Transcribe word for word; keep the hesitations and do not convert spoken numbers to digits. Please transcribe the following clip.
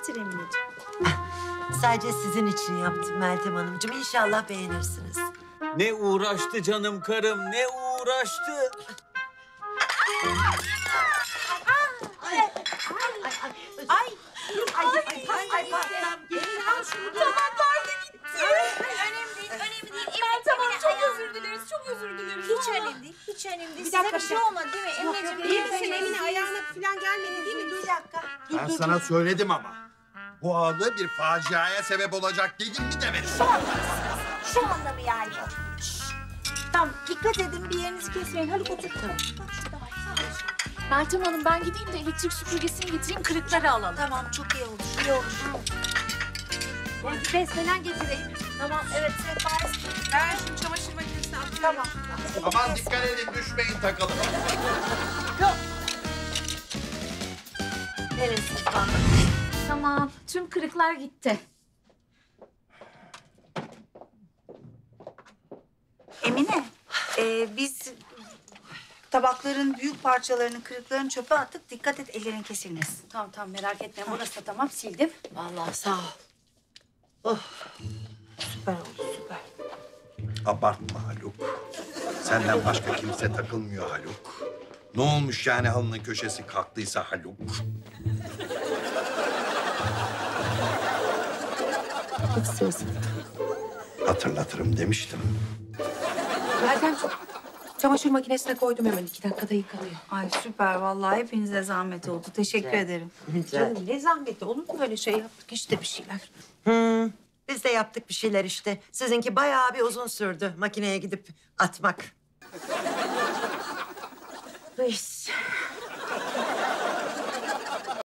getir Emineciğim. Sadece sizin için yaptım Meltem Hanımcığım. İnşallah beğenirsiniz. Ne uğraştı canım karım, ne uğraştı. Ay, ay, ay, ay, patlam. Gelin al şunu da. Tabaklar da gitti. Önemli değil, önemli değil. Ben tamam, çok özür dileriz, çok özür dileriz. Hiç önemli değil, hiç önemli değil. Bir Size dakika, bir şey bir olmadı değil mi? Emre'ciğim, İyi misin Emre, Emine? Ayağına falan gelmedi değil mi? Dur. Bir dakika. Ben sana söyledim ama. Bu anı bir faciaya sebep olacak dedim mi demedim. Şu anda, şu anda mı yani? Tamam, dikkat edin, bir yerinizi kesmeyin. Haluk otur. Tamam. Meltem Hanım, ben gideyim de elektrik süpürgesini getireyim, kırıkları alalım. Tamam, çok iyi olur, iyi olur. Besmelen getireyim. Tamam, evet, sehpayı. Ben şu çamaşır makinesine atıyorum. Tamam. Aman dikkat edin düşmeyin takalım. Neresi falan? Tamam, tüm kırıklar gitti. Emine, e, biz tabakların büyük parçalarını, kırıklarını çöpe attık. Dikkat et, ellerin kesilmesin. Tamam tamam, merak etme. Burası da tamam, sildim. Vallahi sağ ol. Oh, süper oldu, süper. Abartma Haluk. Senden başka kimse takılmıyor Haluk. Ne olmuş yani halının köşesi kalktıysa Haluk? İstiyorsun. Hatırlatırım demiştim. Meltem, çamaşır makinesine koydum hemen. iki dakikada yıkanıyor. Ay süper, vallahi hepinize zahmet oldu. Teşekkür ederim. Canım ne zahmeti. Olur mu öyle şey yaptık işte bir şeyler. Hmm, biz de yaptık bir şeyler işte. Sizinki bayağı bir uzun sürdü makineye gidip atmak. Neyse.